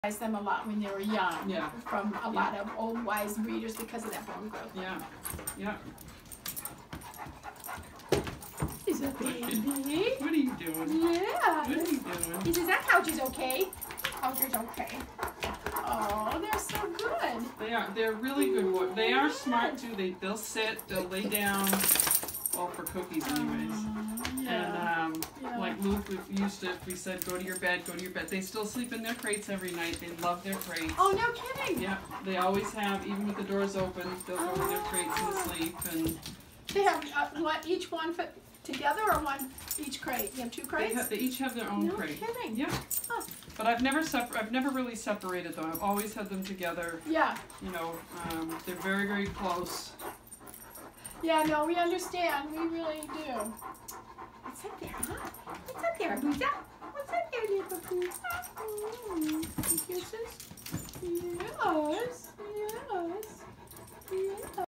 them a lot when they were young. Yeah. From a lot of old wise breeders because of that bone growth. Yeah. Yeah. He's a baby. What are you doing? Yeah. What are you doing? He says that couch is okay. Couch is okay. Oh, they're so good. They are. They're really good. They are smart too. They'll sit. They'll lay down. Well, for cookies, anyways. Yeah. And like Luke used to, if we said go to your bed, go to your bed. They still sleep in their crates every night. They love their crates. Oh, no kidding. Yeah, they always have. Even with the doors open, they'll go in their crates and sleep. And they have each one fit together or one each crate? You have two crates? They each have their own crate. No kidding. Yeah. Huh. But I've never really separated them. I've always had them together. Yeah. You know, they're very, very close. Yeah, no, we understand. We really do. What's up there, huh? What's up there, Abuja? What's up there, little Abuja? Kisses?